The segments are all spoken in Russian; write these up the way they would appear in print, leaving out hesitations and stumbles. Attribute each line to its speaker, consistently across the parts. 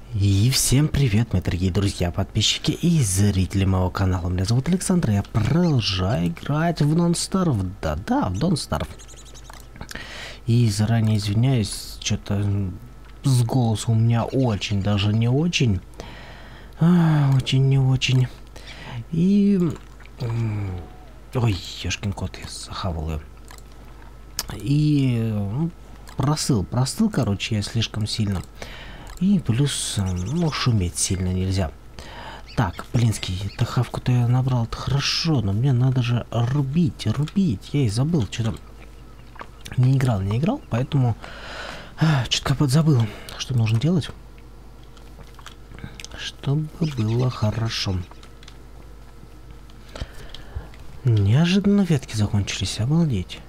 Speaker 1: И всем привет, мои дорогие друзья, подписчики и зрители моего канала. Меня зовут Александр, я продолжаю играть в Don't Starve. Да-да, в Don't Starve. И заранее извиняюсь, что-то с голосом у меня очень, даже не очень. Очень не очень. И... Ой, ёшкин кот, я захавал ее. И... простыл, короче, я слишком сильно. И плюс, ну, шуметь сильно нельзя. Так, блинский, это хавку-то я набрал, это хорошо, но мне надо же рубить. Я и забыл, что-то не играл, поэтому что-то подзабыл, что нужно делать, чтобы было хорошо. Неожиданно ветки закончились, обалдеть.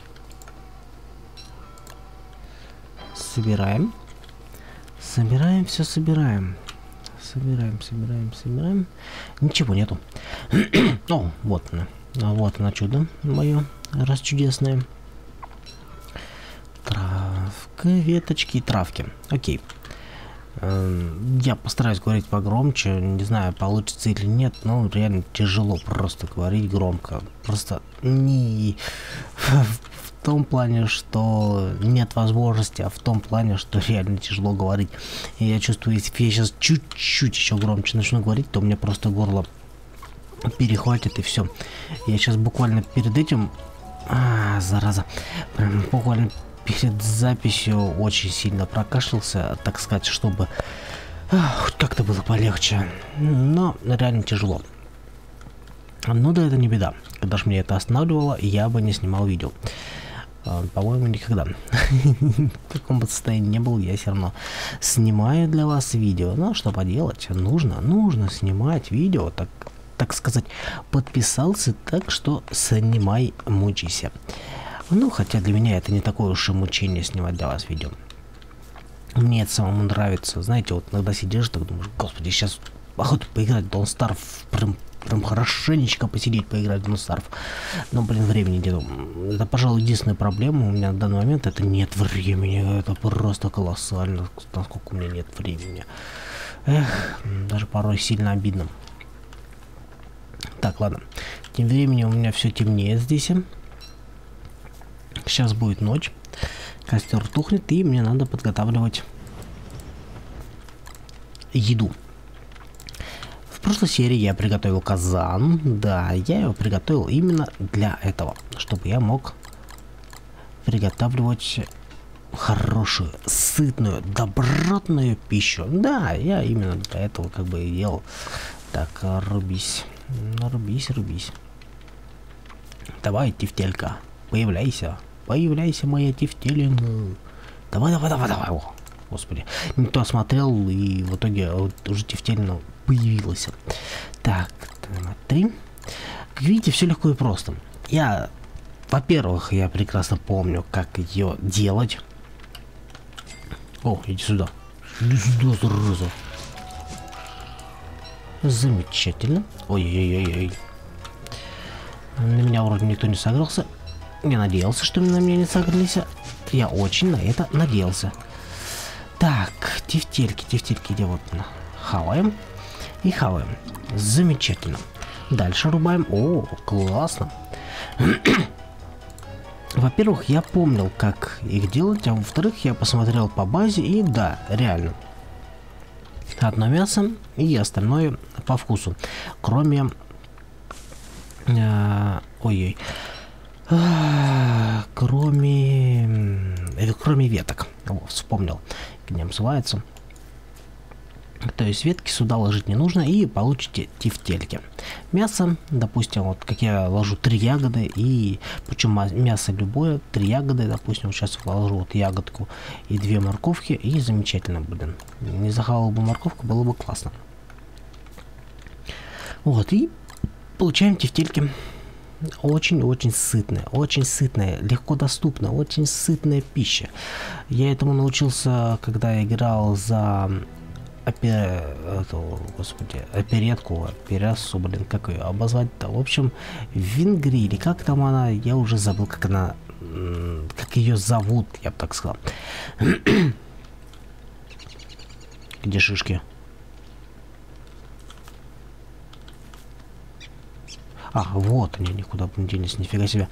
Speaker 1: Собираем. Все собираем. Собираем. Ничего нету. О, вот она. Вот она, чудо мое, раз чудесное. Травка, веточки и травки. Окей. Я постараюсь говорить погромче. Не знаю, получится или нет, но реально тяжело просто говорить громко. Просто не... В том плане, что нет возможности, а в том плане, что реально тяжело говорить. И я чувствую, если я сейчас чуть-чуть еще громче начну говорить, то у меня просто горло перехватит и все. Я сейчас буквально перед этим... зараза. Прям буквально перед записью очень сильно прокашлялся, так сказать, чтобы хоть как-то было полегче. Но реально тяжело. Ну да, это не беда. Когда же мне это останавливало, я бы не снимал видео. По-моему, никогда в таком состоянии не был. Я все равно снимаю для вас видео. Ну, что поделать? Нужно снимать видео, так сказать. Подписался, так что снимай, мучайся. Ну, хотя для меня это не такое уж и мучение снимать для вас видео. Мне это самому нравится. Знаете, вот иногда сидишь, так думаешь, господи, сейчас охота поиграть в Don't Starve, прям хорошенечко посидеть, поиграть в Don't Starve. Но, блин, времени нету. Это, пожалуй, единственная проблема у меня на данный момент, это нет времени. Это просто колоссально, насколько у меня нет времени. Эх, даже порой сильно обидно. Так, ладно. Тем временем у меня все темнеет здесь. Сейчас будет ночь. Костер тухнет, и мне надо подготавливать еду. В прошлой серии я приготовил казан. Да, я его приготовил именно для этого, чтобы я мог приготавливать хорошую, сытную, добротную пищу. Да, я именно для этого как бы и делал. Так, рубись. Рубись. Давай, тефтелька, появляйся, моя тефтелинга. Давай. О, господи, не то осмотрел, и в итоге вот уже тефтелина появилась. Так, 3. Как видите, все легко и просто. Во-первых, я прекрасно помню, как ее делать. О, иди сюда, зараза. Замечательно. Ой-ой-ой. На меня вроде никто не согрелся. Я надеялся, что на меня не согрелись. Я очень на это надеялся. Так, тефтельки, где вот хаваем. И хаваем. Замечательно. Дальше рубаем. О, классно. Во-первых, я помнил, как их делать, а во-вторых, я посмотрел по базе, и да, реально. Одно мясо и остальное по вкусу. Кроме... ой-ой. Кроме веток. О, вспомнил, как они называются. То есть ветки сюда ложить не нужно, и получите тефтельки. Мясо, допустим, вот как я ложу 3 ягоды, и причем мясо любое, 3 ягоды, допустим, сейчас положу вот ягодку и 2 морковки, и замечательно, блин. Не захавал бы морковку, было бы классно. Вот, и получаем тефтельки. Очень сытная, легко доступная, очень сытная пища. Я этому научился, когда я играл за оперессу, блин, как ее обозвать-то? В общем, в Венгрии, или как там она, я уже забыл, как ее зовут, я бы так сказал. Где шишки? А, вот они, никуда не делись, нифига себе.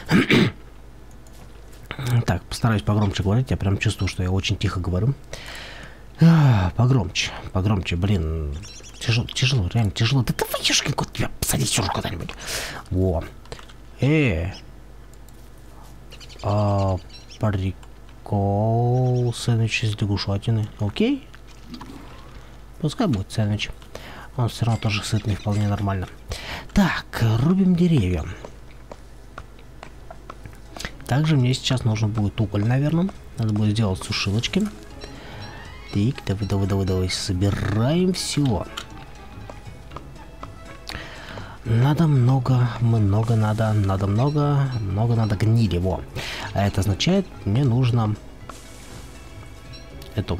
Speaker 1: Так, постараюсь погромче говорить, я прям чувствую, что я очень тихо говорю. Погромче, погромче, блин. Тяжело, реально тяжело. Да давай, ешкин кот, тебя посадить уже куда-нибудь. Во. Прикол. Сэндвич из лягушатины. Окей. Пускай будет сэндвич. Он все равно тоже сытный, вполне нормально. Так, рубим деревья. Также мне сейчас нужно будет уголь, наверное. Надо будет сделать сушилочки. Так, давай, собираем все. Надо много надо гнили, во. А это означает, мне нужно эту.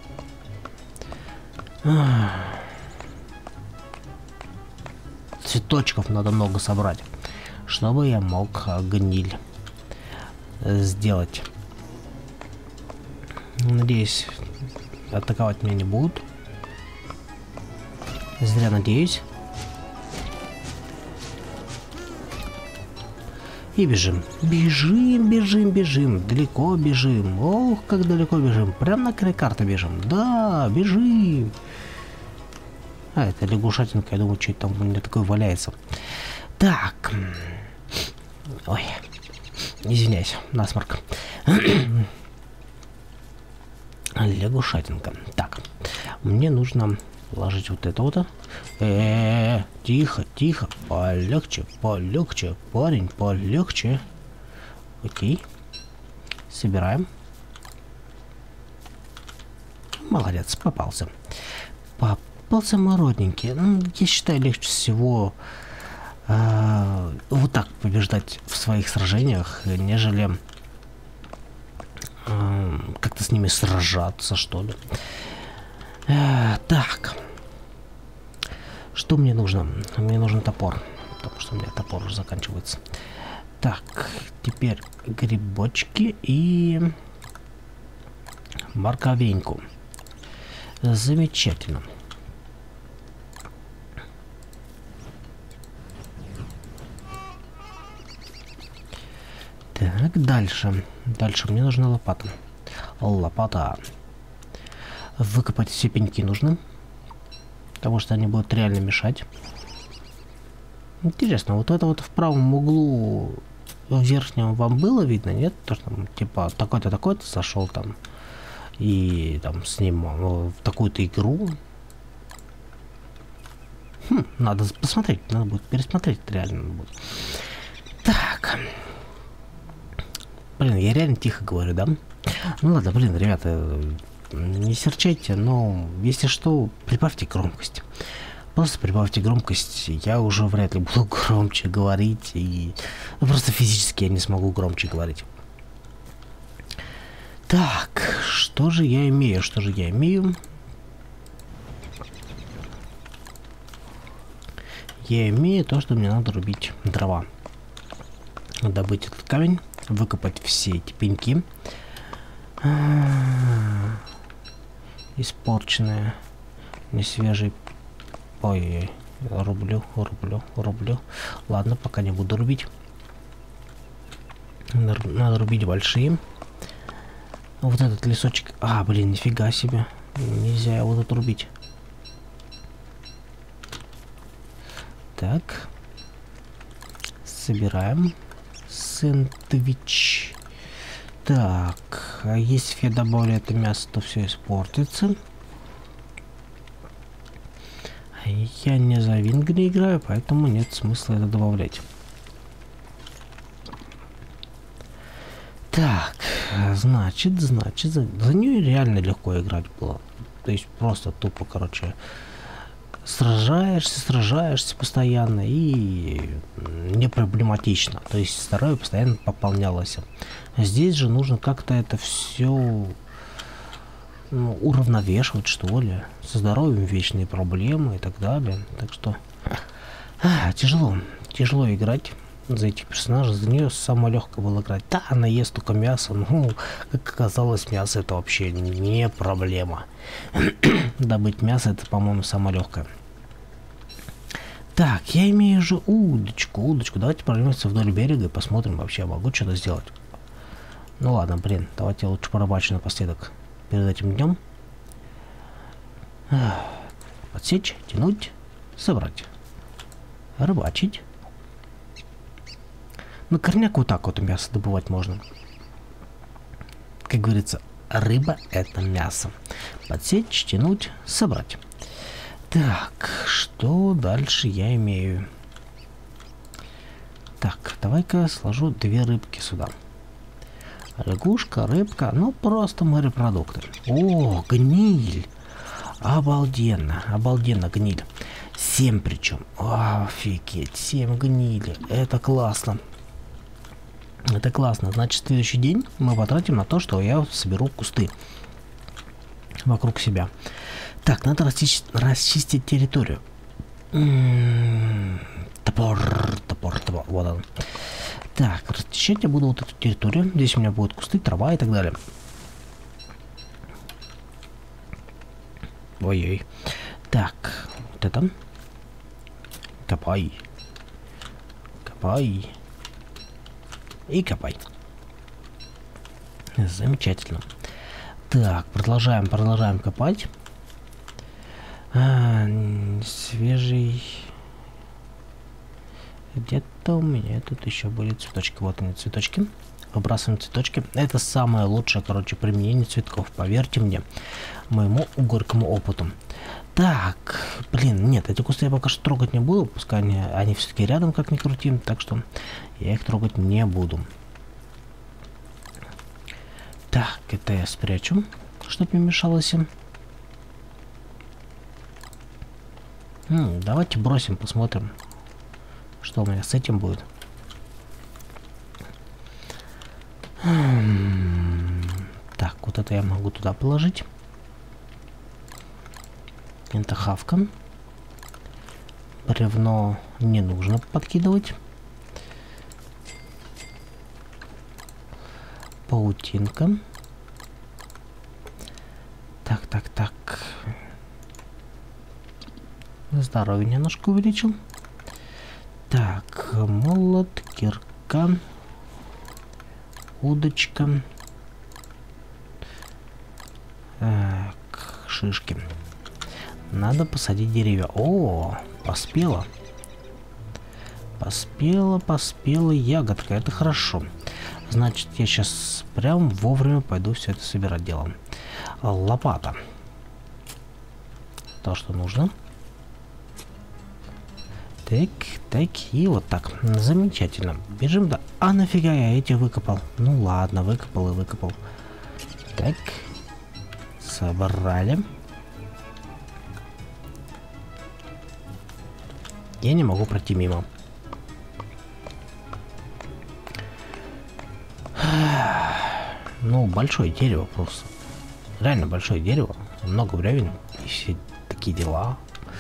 Speaker 1: Цветочков надо много собрать, чтобы я мог гниль сделать. Надеюсь, атаковать меня не будут. Зря надеюсь. И бежим. Бежим. Далеко бежим. Ох, как далеко бежим. Прям на край карты бежим. Да, бежим. А, это лягушатинка. Я думаю, что это там у меня такое валяется. Так. Ой. Извиняюсь, насморк. Лягушатинка. Так. Мне нужно ложить вот это вот. Тихо. Полегче, парень, полегче. Окей. Собираем. Молодец, попался. Попался мой родненький. Я считаю, легче всего вот так побеждать в своих сражениях, нежели как-то с ними сражаться, что ли. Так. Что мне нужно? Мне нужен топор. Потому что у меня топор уже заканчивается. Так, теперь грибочки и морковеньку. Замечательно. Так, дальше. Дальше мне нужна лопата. Лопата. Выкопать все пеньки нужно. Потому что они будут реально мешать. Интересно, вот это вот в правом углу в верхнем вам было видно, нет? То, что там, типа, такой-то сошел там. И там с ним в такую-то игру. Надо посмотреть, надо будет пересмотреть, реально будет. Так. Блин, я реально тихо говорю, да? Ну ладно, блин, ребята, не серчайте, но если что, прибавьте громкость. Просто прибавьте громкость, я уже вряд ли буду громче говорить, и просто физически я не смогу громче говорить. Так, что же я имею? Я имею то, что мне надо рубить дрова. Добыть этот камень, выкопать все эти пеньки. Испорченные, не свежие. Ой, рублю. Ладно, пока не буду рубить. Надо рубить большие. Вот этот лесочек. А, блин, нифига себе. Нельзя его тут рубить. Так. Собираем. Сэндвич. Так, а если я добавлю это мясо, то все испортится. Я не за вингли играю, поэтому нет смысла это добавлять. Так, значит, за нее реально легко играть было. То есть просто тупо, короче, сражаешься постоянно и не проблематично. То есть здоровье постоянно пополнялось. Здесь же нужно как-то это все уравновешивать, что ли. Со здоровьем вечные проблемы и так далее. Так что тяжело играть. за этих персонажей, за нее самое легкое было играть. Да, она ест только мясо, ну, как оказалось, мясо это вообще не проблема. Добыть мясо это, по-моему, самое легкое. Так, я имею же удочку. Давайте пройдемся вдоль берега и посмотрим, вообще могу что-то сделать. Ну ладно, блин, давайте я лучше порыбачу напоследок перед этим днем. Подсечь, тянуть, собрать. Рыбачить. На корняк вот так вот мясо добывать можно. Как говорится, рыба это мясо. Подсечь, тянуть, собрать. Так, что дальше я имею? Так, давай-ка сложу 2 рыбки сюда. Лягушка, рыбка, ну просто морепродукты. О, гниль. Обалденно, обалденно гниль. 7 причем. Офигеть, 7 гнили. Это классно. Это классно. Значит, следующий день мы потратим на то, что я соберу кусты вокруг себя. Так, надо расчистить территорию. Топор. Вот он. Так, расчищать я буду вот эту территорию. Здесь у меня будут кусты, трава и так далее. Ой-ой. Так, вот это. Копай. Копай. И копай. Замечательно. Так, продолжаем копать. Свежий. Где-то у меня тут еще были цветочки. Вот они, цветочки. Выбрасываем цветочки. Это самое лучшее, короче, применение цветков. Поверьте мне, моему горькому опыту. Так, блин, нет, эти кусты я пока что трогать не буду. Пускай они все-таки рядом, как ни крути. Так что я их трогать не буду. Так, это я спрячу, чтобы не мешалось им. Давайте бросим, посмотрим, что у меня с этим будет. Так, вот это я могу туда положить. Это хавка. Бревно не нужно подкидывать. Паутинка. Так. Здоровье немножко увеличил. Так, молот, кирка, удочка. Так, шишки. Надо посадить деревья. О, поспела. Поспела ягодка. Это хорошо. Значит, я сейчас прям вовремя пойду все это собирать делом. Лопата. То, что нужно. Так, и вот так. Замечательно. Бежим, да. А нафига я эти выкопал? Ну ладно, выкопал и выкопал. Так. Собрали. Я не могу пройти мимо. Ну, большое дерево просто. Реально большое дерево. Много бревен. И все такие дела.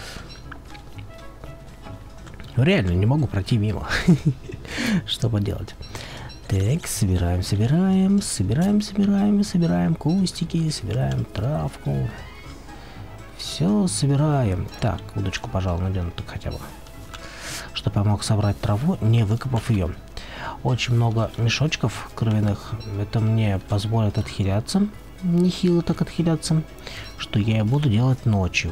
Speaker 1: Ну, реально, не могу пройти мимо. Что поделать? Так, собираем кустики, собираем травку. Все собираем. Так, удочку, пожалуй, надену так хотя бы. Чтобы я мог собрать траву, не выкопав ее. Очень много мешочков кровяных. Это мне позволит отхиляться. Нехило так отхиляться. Что я и буду делать ночью.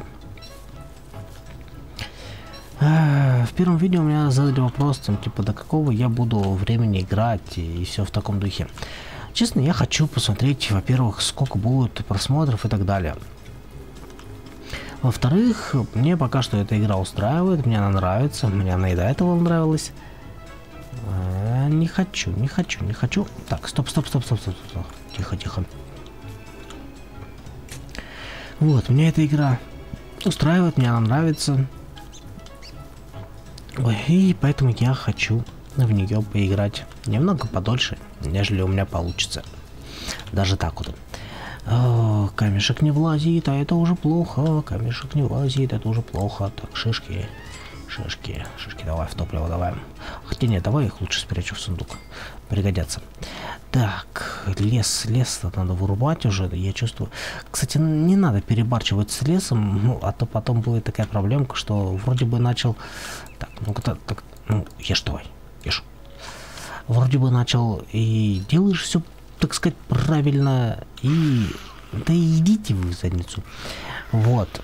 Speaker 1: В первом видео у меня задали вопрос, типа, до какого я буду времени играть и все в таком духе. Честно, я хочу посмотреть, во-первых, сколько будет просмотров и так далее. Во-вторых, мне пока что эта игра устраивает, мне она нравится, мне она и до этого нравилась. Не хочу. Так, стоп. Тихо. Вот, меня эта игра устраивает, мне она нравится. Ой, и поэтому я хочу в нее поиграть немного подольше, нежели у меня получится. Даже так вот. О, камешек не влазит, а это уже плохо. Так, шишки. Шишки, шишки, давай в топливо давай. Хотя нет, давай их лучше спрячу в сундук. Пригодятся. Так, лес надо вырубать уже, я чувствую. Кстати, не надо перебарчивать с лесом, ну, а то потом будет такая проблемка, что вроде бы начал... Так, ну-ка, так, ну, ешь давай, ешь. Вроде бы начал и делаешь все, так сказать, правильно, и... Да идите вы в задницу. Вот.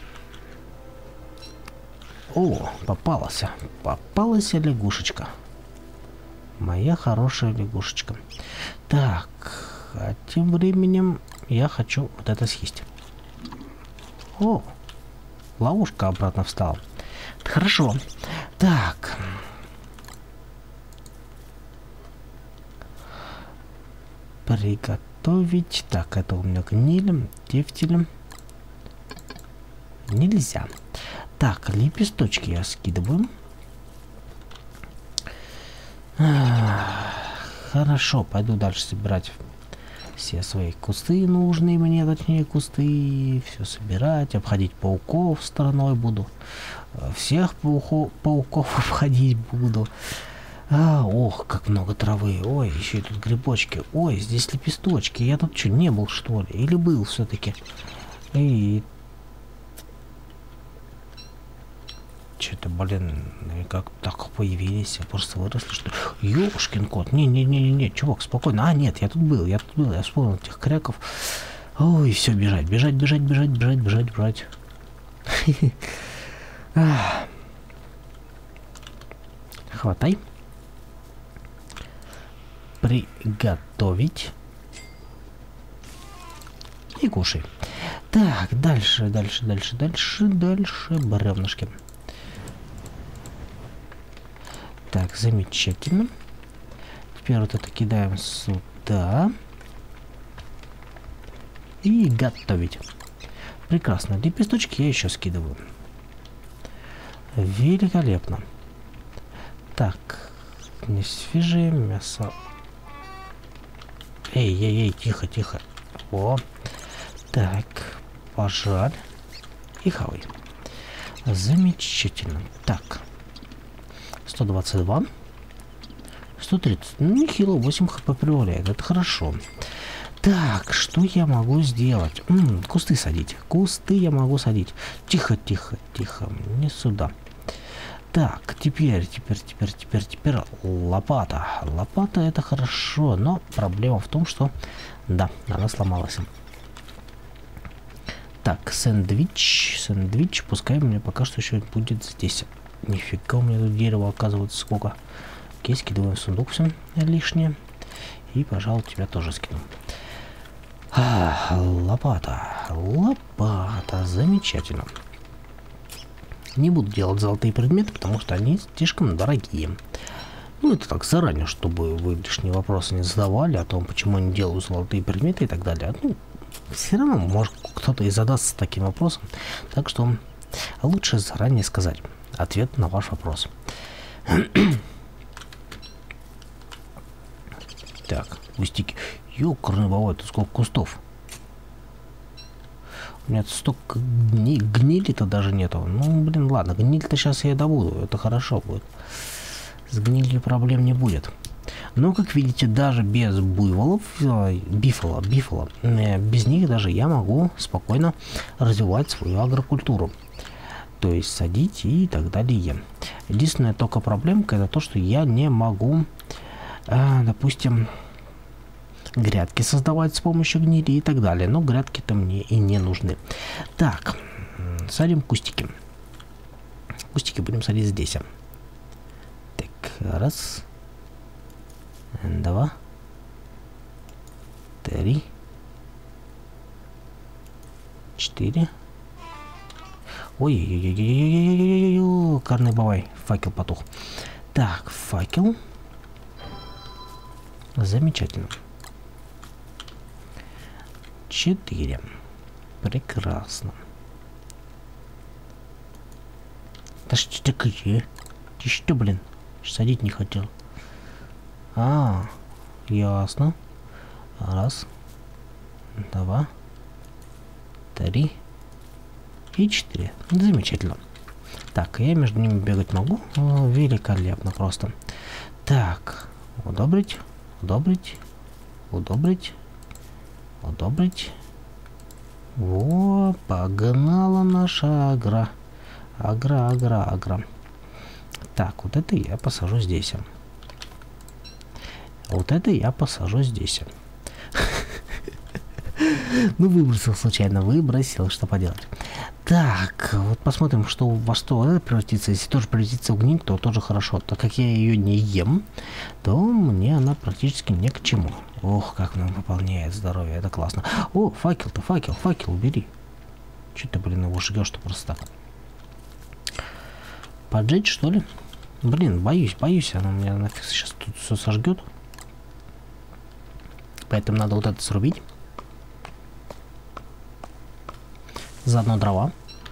Speaker 1: О, попалась лягушечка. Моя хорошая лягушечка. Так, а тем временем я хочу вот это съесть. О, ловушка обратно встала. Хорошо. Так. Приготовить. Так, это у меня гнилем, тефтелем. Нельзя. Так, лепесточки я скидываю. Хорошо, пойду дальше собирать все свои кусты нужные мне, точнее кусты, все собирать, обходить пауков стороной буду, всех пауков обходить буду. Ох, как много травы, ой, еще и тут грибочки, ой, здесь лепесточки, я тут что, не был что ли, или был все-таки? И что-то, блин, как так появились, просто выросли, что ли? Ёшкин кот, не, чувак, спокойно. А, нет, я тут был, я вспомнил этих кряков. Ой, все, бежать. Хватай. Приготовить. И кушай. Так, дальше, бревнышки. Так, замечательно. Теперь вот это кидаем сюда. И готовить. Прекрасно. Лепесточки я еще скидываю. Великолепно. Так, не свежее мясо. Эй, тихо. О. Так, пожаль. И хавай. Замечательно. Так. 122. 130. Ну, нехило, 8 хп прибавляет. Это хорошо. Так, что я могу сделать? Кусты садить. Кусты я могу садить. Тихо. Не сюда. Так, теперь лопата. Лопата это хорошо, но проблема в том, что... Да, она сломалась. Так, сэндвич. Пускай у меня пока что еще будет здесь. Нифига, у меня тут дерева оказывается сколько. Окей, скидываем в сундук все лишнее. И, пожалуй, тебя тоже скину. Лопата. Замечательно. Не буду делать золотые предметы, потому что они слишком дорогие. Ну, это так заранее, чтобы вы лишние вопросы не задавали о том, почему я не делаю золотые предметы и так далее. Ну, все равно, может, кто-то и задастся таким вопросом. Так что лучше заранее сказать ответ на ваш вопрос. Так, кустики. Ёкарный бабай, тут сколько кустов. У меня столько гнили-то даже нету. Ну, блин, ладно, гниль-то сейчас я добуду. Это хорошо будет. С гнилью проблем не будет. Но, как видите, даже без буйволов, бифола, без них даже я могу спокойно развивать свою агрокультуру. То есть садить и так далее. Единственная только проблемка это то, что я не могу, допустим, грядки создавать с помощью гнили и так далее. Но грядки-то мне и не нужны. Так, садим кустики. Кустики будем садить здесь. Так, раз, два, три, 4. Ой-ой-ой-ой-ой-ой-ой-ой-ой-ой, карный бавай, факел потух. Так, факел. Замечательно. 4. Прекрасно. Да что такое? Ты что, блин? Садить не хотел. Ясно. Раз, два, 3 и 4. Замечательно. Так, я между ними бегать могу? О, великолепно просто. Так, удобрить, удобрить, удобрить, удобрить. Во, погнала наша агра. Агра. Так, вот это я посажу здесь. Вот это я посажу здесь. Ну, выбросил случайно, выбросил, что поделать. Так, вот посмотрим, что во что это превратится. Если тоже превратится в гниль, то тоже хорошо. Так как я ее не ем, то мне она практически ни к чему. Ох, как нам пополняет здоровье, это классно. О, факел-то, факел убери. Че ты, блин, его жгешь-то просто так? Поджечь, что ли? Блин, боюсь, она меня нафиг сейчас тут все сожгет. Поэтому надо вот это срубить. Заодно дрова.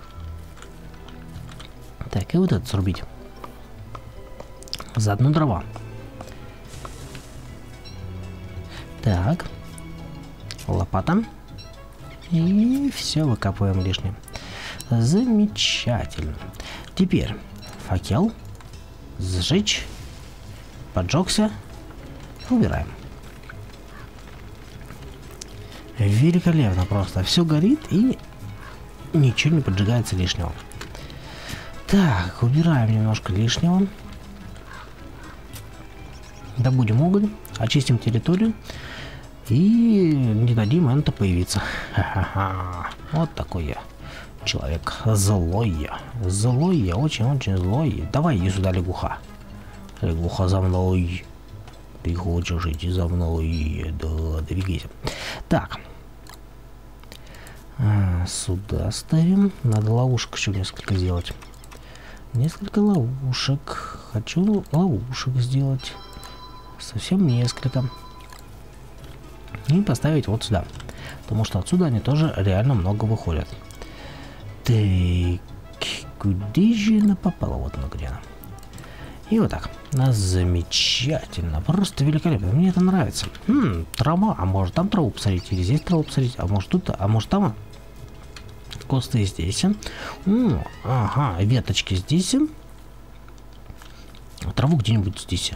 Speaker 1: Так, и вот это срубить. Заодно дрова. Так. Лопата. И все выкапываем лишнее. Замечательно. Теперь факел. Сжечь. Поджегся. Убираем. Великолепно просто. Все горит и ничего не поджигается лишнего. Так, убираем немножко лишнего. Добудем уголь, очистим территорию и не дадим энто появиться. Ха-ха-ха. Вот такой я человек. Злой я. Злой я, очень-очень злой. Давай иди сюда, лягуха. Лягуха, за мной. Ты хочешь идти за мной? Да, двигайся. Так. Сюда ставим. Надо ловушек еще несколько сделать. Несколько ловушек. Хочу ловушек сделать. Совсем несколько. И поставить вот сюда. Потому что отсюда они тоже реально много выходят. Так. Куда же она попала? Вот она где она. И вот так. Замечательно. Просто великолепно. Мне это нравится. Трава. А может там траву посадить? Или здесь траву посадить? А может тут? А может там? Кусты здесь. Ага. Веточки здесь. Траву где-нибудь здесь.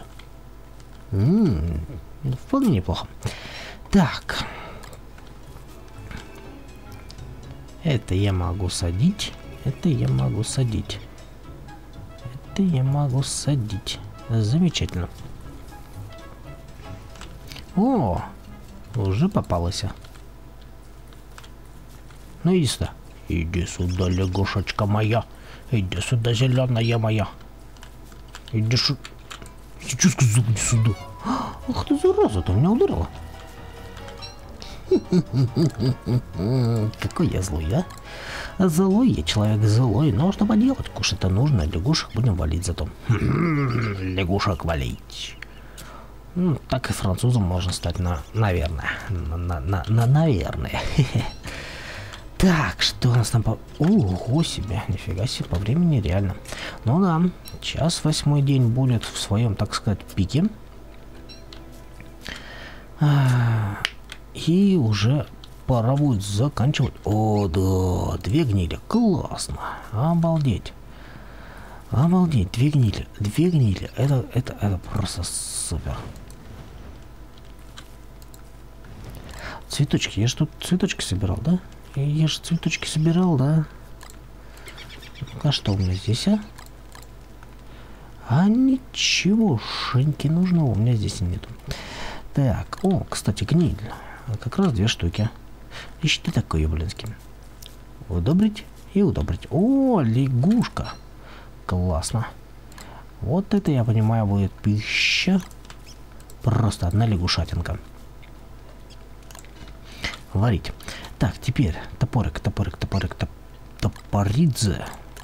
Speaker 1: Вполне неплохо. Так. Это я могу садить. Это я могу садить. Это я могу садить. Замечательно. О, уже попалась. Ну иди сюда. Иди сюда, лягушечка моя. Иди сюда, зеленая моя. Иди сюда. Сейчас сказал, иди сюда. Ах ты, зараза, ты меня ударила. Какой я злой, а? Злой я человек, злой. Но что поделать? Кушать-то нужно. Лягушек будем валить зато. Лягушек валить. Так и французом можно стать, наверное. Наверное. Так, что у нас там по... Ого себе, нифига себе, по времени реально. Ну да, час 8-й день будет в своем, так сказать, пике. И уже пора будет заканчивать. О, да, 2 гнили, классно, обалдеть. Обалдеть, 2 гнили, 2 гнили, это просто супер. Цветочки, я же тут цветочки собирал, да? Я же цветочки собирал, да? А что у меня здесь, а? А ничегошеньки нужного у меня здесь нету. Так, о, кстати, гниль. Как раз 2 штуки. Ищи ты такой, блинский. Удобрить и удобрить. О, лягушка. Классно. Вот это, я понимаю, будет пища. Просто одна лягушатинка. Варить. Так, теперь топорик, топоридзе.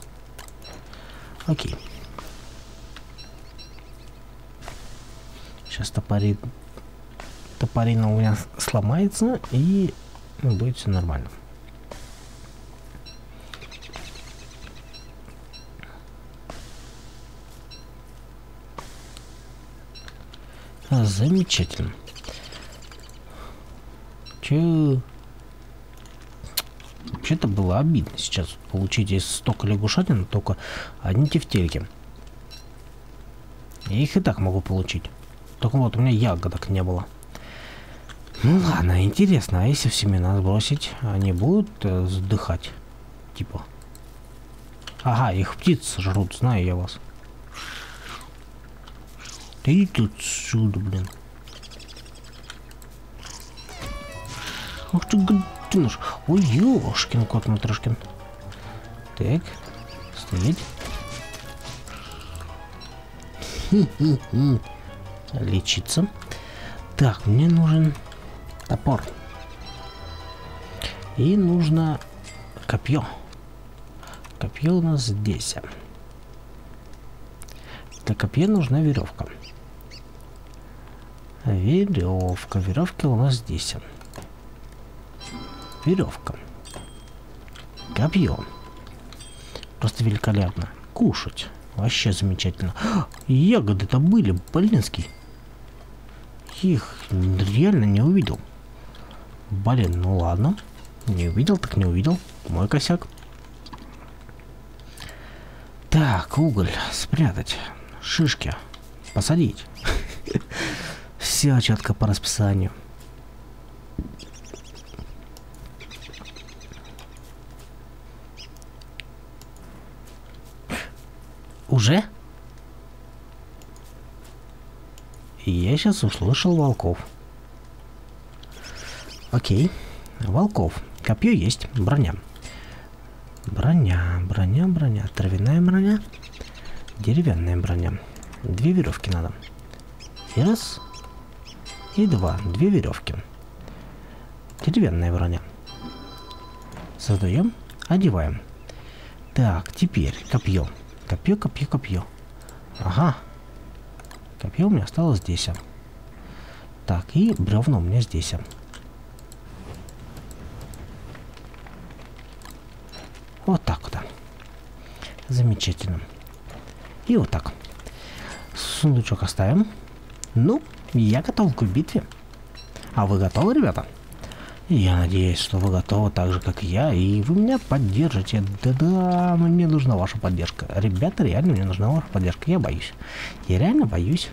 Speaker 1: Окей. Сейчас топорина у меня сломается, и будет все нормально. Вообще-то было обидно сейчас получить из столько лягушатин только одни тефтельки. Я их и так могу получить. Только вот у меня ягодок не было. Ну ладно, интересно, а если в семена сбросить, они будут сдыхать? Типа. Ага, их птицы жрут, знаю я вас. Да иди отсюда, блин. Ух ты, гаденыш. Ой, ёшкин кот матрешкин. Так, стоять. Лечиться. Так, мне нужен топор. И нужно копье. Копье у нас здесь. Для копья нужна веревка. Веревка. Веревка у нас здесь. Веревка. Копье. Просто великолепно. Кушать. Вообще замечательно. Ягоды-то были, блинский. Их реально не увидел. Блин, ну ладно. Не увидел, так не увидел. Мой косяк. Так, уголь спрятать. Шишки посадить. Все четко по расписанию. Уже? Я сейчас услышал волков. Окей. Волков. Копье есть. Броня. Броня, броня, броня. Травяная броня. Деревянная броня. 2 веревки надо. И раз. И 2. 2 веревки. Деревянная броня. Создаем. Одеваем. Так, теперь копье. Копье, копье, копье. Ага. Копье у меня осталось здесь. Так, и бревно у меня здесь. Вот так вот. Замечательно. И вот так. Сундучок оставим. Ну, я готов к битве. А вы готовы, ребята? Я надеюсь, что вы готовы так же, как и я, и вы меня поддержите. Да-да, мне нужна ваша поддержка. Ребята, реально мне нужна ваша поддержка. Я боюсь. Я реально боюсь.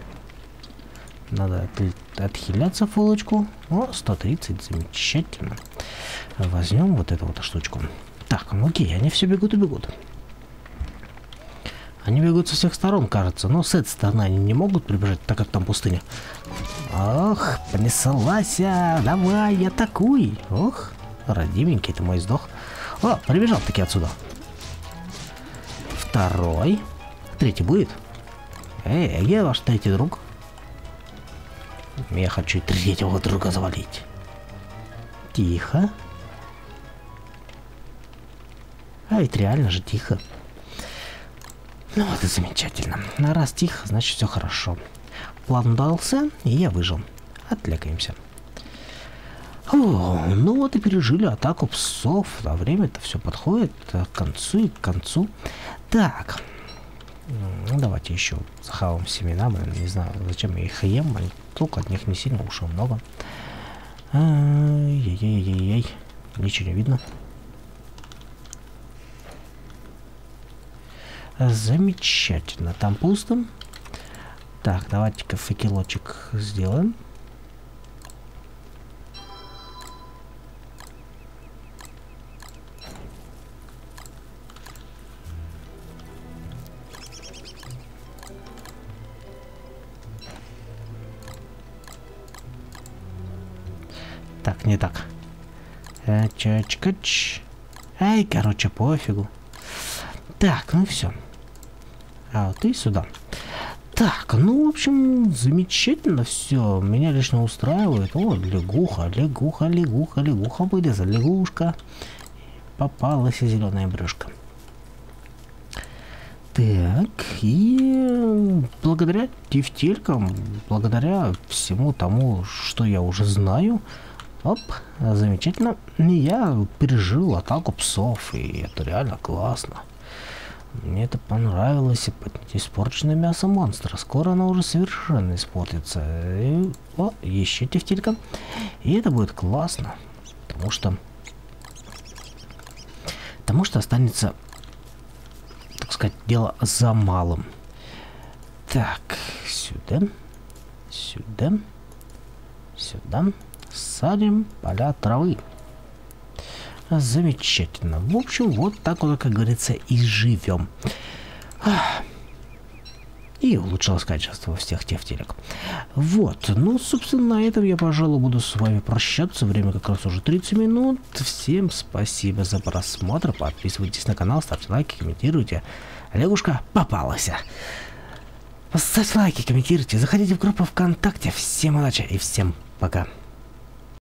Speaker 1: Надо отхиляться фулочку. О, 130, замечательно. Возьмем вот эту вот штучку. Так, ну окей, они все бегут и бегут. Они бегут со всех сторон, кажется. Но с этой стороны они не могут прибежать, так как там пустыня. Ох, понеслась. Давай, атакуй. Ох, родименький ты мой сдох. О, прибежал таки отсюда. Второй. Третий будет. Эй, где ваш третий друг? Я хочу третьего друга завалить. Тихо. А ведь реально же тихо. Ну вот и замечательно. Раз тихо, значит все хорошо. План удался, и я выжил. Отвлекаемся. О, ну вот и пережили атаку псов. А время-то все подходит к концу и к концу. Так. Ну, давайте еще захаваем семена. Блин, не знаю, зачем я их ем. Толку от них не сильно уж и много. Ай-яй-яй-яй. Ничего не видно. Замечательно. Там пусто. Так, давайте-ка факелочек сделаем. Так, не так. Чач-кач. Ай, короче, пофигу. Так, ну все. А вот и сюда. Так, ну, в общем, замечательно все. Меня лично устраивает. О, лягуха, лягуха, лягуха, лягуха вылезла, лягушка. Попалась зеленая брюшка. Так, и благодаря тефтелькам, благодаря всему тому, что я уже знаю, оп, замечательно, я пережил атаку псов, и это реально классно. Мне это понравилось. Испорченное мясо монстра. Скоро оно уже совершенно испортится. И, о, еще тефтелька. И это будет классно. Потому что потому что останется, так сказать, дело за малым. Так, сюда, сюда, сюда. Садим поля травы. Замечательно. В общем, вот так вот, как говорится, и живем. И улучшилось качество всех телек. Вот. Ну, собственно, на этом я, пожалуй, буду с вами прощаться. Время как раз уже 30 минут. Всем спасибо за просмотр. Подписывайтесь на канал, ставьте лайки, комментируйте. Лягушка попалась. Ставьте лайки, комментируйте. Заходите в группу ВКонтакте. Всем удачи и всем пока.